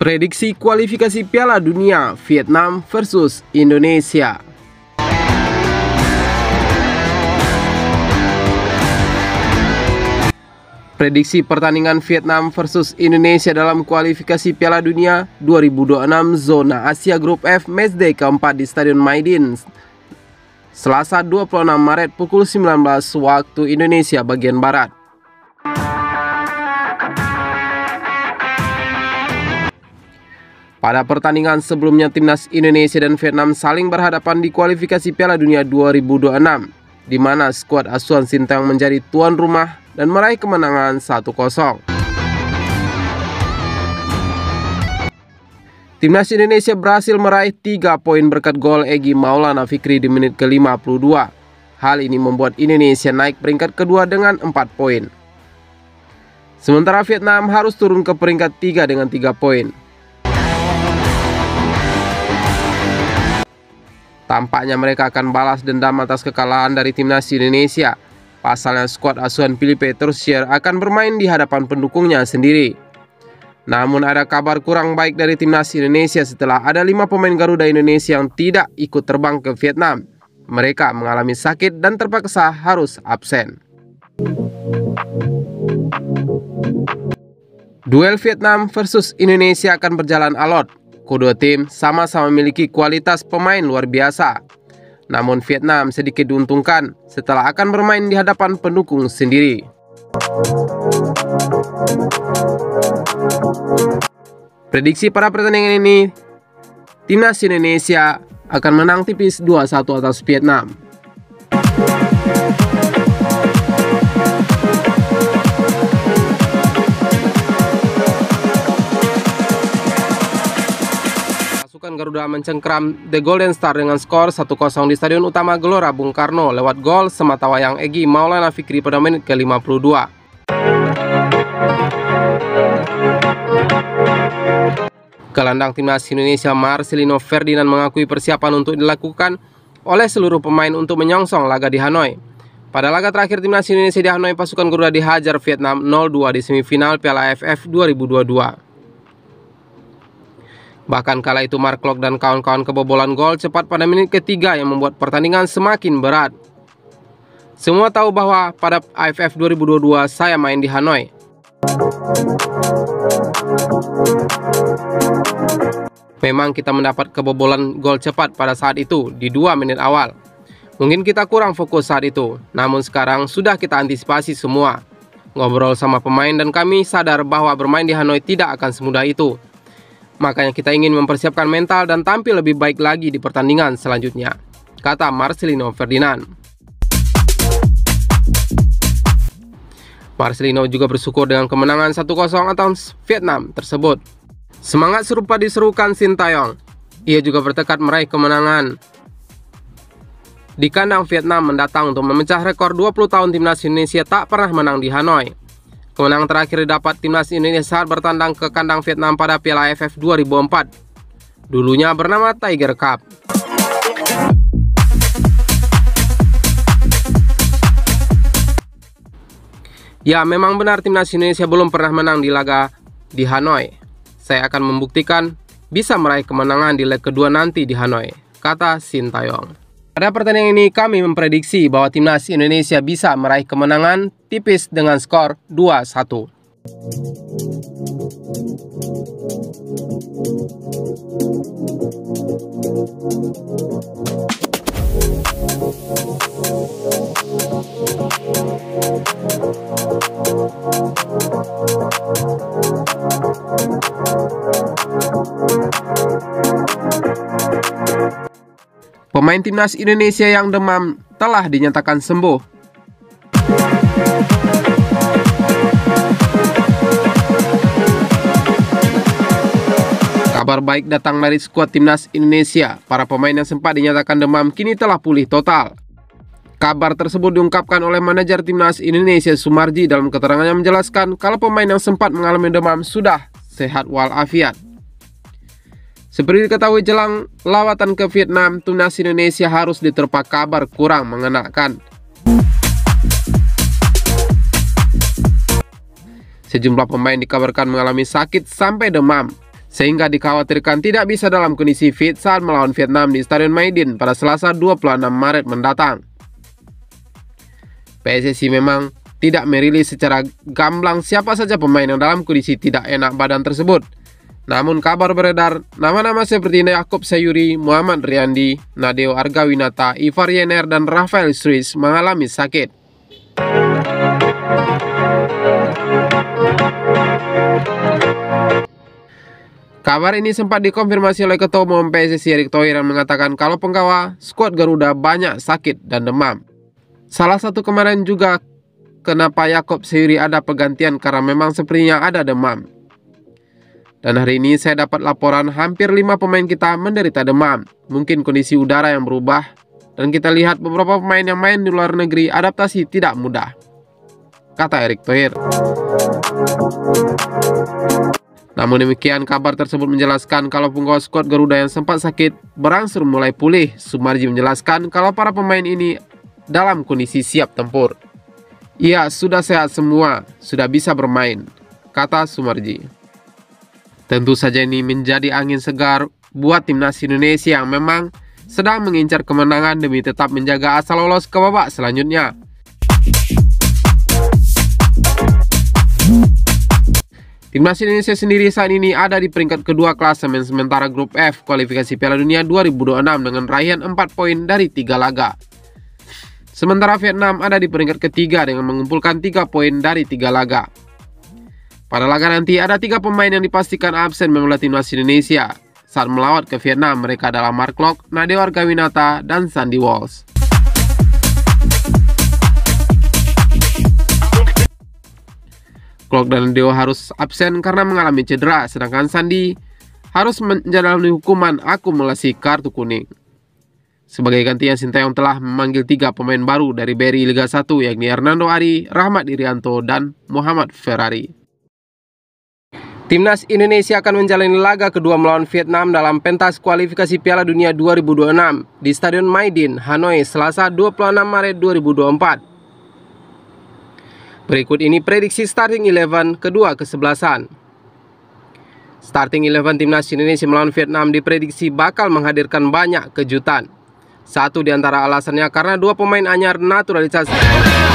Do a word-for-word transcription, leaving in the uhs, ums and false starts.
Prediksi kualifikasi Piala Dunia Vietnam versus Indonesia. Prediksi pertandingan Vietnam versus Indonesia dalam kualifikasi Piala Dunia dua ribu dua puluh enam zona Asia Grup F matchday keempat di Stadion Maidin, Selasa dua puluh enam Maret pukul sembilan belas waktu Indonesia bagian Barat. Pada pertandingan sebelumnya, timnas Indonesia dan Vietnam saling berhadapan di kualifikasi Piala Dunia dua ribu dua puluh enam, di mana skuad asuhan Sintayong menjadi tuan rumah dan meraih kemenangan satu kosong. Timnas Indonesia berhasil meraih tiga poin berkat gol Egy Maulana Fikri di menit ke lima puluh dua. Hal ini membuat Indonesia naik peringkat kedua dengan empat poin. Sementara Vietnam harus turun ke peringkat tiga dengan tiga poin. Tampaknya mereka akan balas dendam atas kekalahan dari timnas Indonesia. Pasalnya skuad asuhan Philippe Troussier akan bermain di hadapan pendukungnya sendiri. Namun ada kabar kurang baik dari timnas Indonesia setelah ada lima pemain Garuda Indonesia yang tidak ikut terbang ke Vietnam. Mereka mengalami sakit dan terpaksa harus absen. Duel Vietnam versus Indonesia akan berjalan alot. Kedua tim sama-sama memiliki kualitas pemain luar biasa. Namun Vietnam sedikit diuntungkan setelah akan bermain di hadapan pendukung sendiri. Prediksi pada pertandingan ini, timnas Indonesia akan menang tipis dua satu atas Vietnam. Garuda mencengkram The Golden Star dengan skor satu kosong di Stadion Utama Gelora Bung Karno lewat gol sematawayang Egy Maulana Fikri pada menit ke lima puluh dua. Gelandang timnas Indonesia Marcelino Ferdinand mengakui persiapan untuk dilakukan oleh seluruh pemain untuk menyongsong laga di Hanoi. Pada laga terakhir timnas Indonesia di Hanoi, pasukan Garuda dihajar Vietnam nol dua di semifinal Piala A F F dua ribu dua puluh dua. Bahkan kala itu Mark Klok dan kawan-kawan kebobolan gol cepat pada menit ketiga yang membuat pertandingan semakin berat. Semua tahu bahwa pada A F F dua ribu dua puluh dua saya main di Hanoi. Memang kita mendapat kebobolan gol cepat pada saat itu di dua menit awal. Mungkin kita kurang fokus saat itu, namun sekarang sudah kita antisipasi semua. Ngobrol sama pemain dan kami sadar bahwa bermain di Hanoi tidak akan semudah itu. Makanya kita ingin mempersiapkan mental dan tampil lebih baik lagi di pertandingan selanjutnya, kata Marcelino Ferdinand. Marcelino juga bersyukur dengan kemenangan satu kosong atas Vietnam tersebut. Semangat serupa diserukan Sintayong. Ia juga bertekad meraih kemenangan di kandang Vietnam mendatang untuk memecah rekor dua puluh tahun timnas Indonesia tak pernah menang di Hanoi. Kemenangan terakhir didapat timnas Indonesia saat bertandang ke kandang Vietnam pada Piala A F F dua ribu empat. Dulunya bernama Tiger Cup. Ya, memang benar timnas Indonesia belum pernah menang di laga di Hanoi. Saya akan membuktikan bisa meraih kemenangan di leg kedua nanti di Hanoi, kata Sintayong. Pada pertandingan ini kami memprediksi bahwa timnas Indonesia bisa meraih kemenangan tipis dengan skor dua satu. Pemain timnas Indonesia yang demam telah dinyatakan sembuh. Kabar baik datang dari skuad timnas Indonesia. Para pemain yang sempat dinyatakan demam kini telah pulih total. Kabar tersebut diungkapkan oleh manajer timnas Indonesia Sumarji dalam keterangannya menjelaskan kalau pemain yang sempat mengalami demam sudah sehat walafiat. Seperti diketahui jelang lawatan ke Vietnam, timnas Indonesia harus diterpa kabar kurang mengenakan. Sejumlah pemain dikabarkan mengalami sakit sampai demam. sehingga dikhawatirkan tidak bisa dalam kondisi fit saat melawan Vietnam di Stadion Maidin pada Selasa dua puluh enam Maret mendatang. P S S I memang tidak merilis secara gamblang siapa saja pemain yang dalam kondisi tidak enak badan tersebut. Namun kabar beredar, nama-nama seperti Yaakob Sayuri, Muhammad Riyandi, Nadeo Argawinata, Ivar Yener, dan Rafael Struijs mengalami sakit. Kabar ini sempat dikonfirmasi oleh Ketua Umum P S S I Erick Thohir yang mengatakan kalau penggawa skuad Garuda banyak sakit dan demam. Salah satu kemarin juga kenapa Yaakob Sayuri ada pergantian karena memang sepertinya ada demam. Dan hari ini saya dapat laporan hampir lima pemain kita menderita demam. Mungkin kondisi udara yang berubah. Dan kita lihat beberapa pemain yang main di luar negeri adaptasi tidak mudah, kata Erick Thohir. Namun demikian kabar tersebut menjelaskan kalau penggawa skuad Garuda yang sempat sakit berangsur mulai pulih. Sumarji menjelaskan kalau para pemain ini dalam kondisi siap tempur. Iya, sudah sehat semua, sudah bisa bermain, kata Sumarji. Tentu saja ini menjadi angin segar buat timnas Indonesia yang memang sedang mengincar kemenangan demi tetap menjaga asa lolos ke babak selanjutnya. Timnas Indonesia sendiri saat ini ada di peringkat kedua klasemen sementara grup F kualifikasi Piala Dunia dua ribu dua puluh enam dengan raihan empat poin dari tiga laga. Sementara Vietnam ada di peringkat ketiga dengan mengumpulkan tiga poin dari tiga laga. Pada laga nanti ada tiga pemain yang dipastikan absen membela timnas Indonesia saat melawat ke Vietnam. Mereka adalah Mark Locke, Nadeo Argawinata, dan Sandy Walsh. Locke dan Nadeo harus absen karena mengalami cedera, sedangkan Sandy harus menjalani hukuman akumulasi kartu kuning. Sebagai gantinya, Sintayong telah memanggil tiga pemain baru dari B R I Liga satu yakni Hernando Ari, Rahmat Irianto, dan Muhammad Ferrari. Timnas Indonesia akan menjalani laga kedua melawan Vietnam dalam pentas kualifikasi Piala Dunia dua ribu dua puluh enam di Stadion Maidin, Hanoi, Selasa dua puluh enam Maret dua ribu dua puluh empat. Berikut ini prediksi starting eleven kedua kesebelasan. Starting eleven Timnas Indonesia melawan Vietnam diprediksi bakal menghadirkan banyak kejutan. Satu di antara alasannya karena dua pemain anyar naturalisasi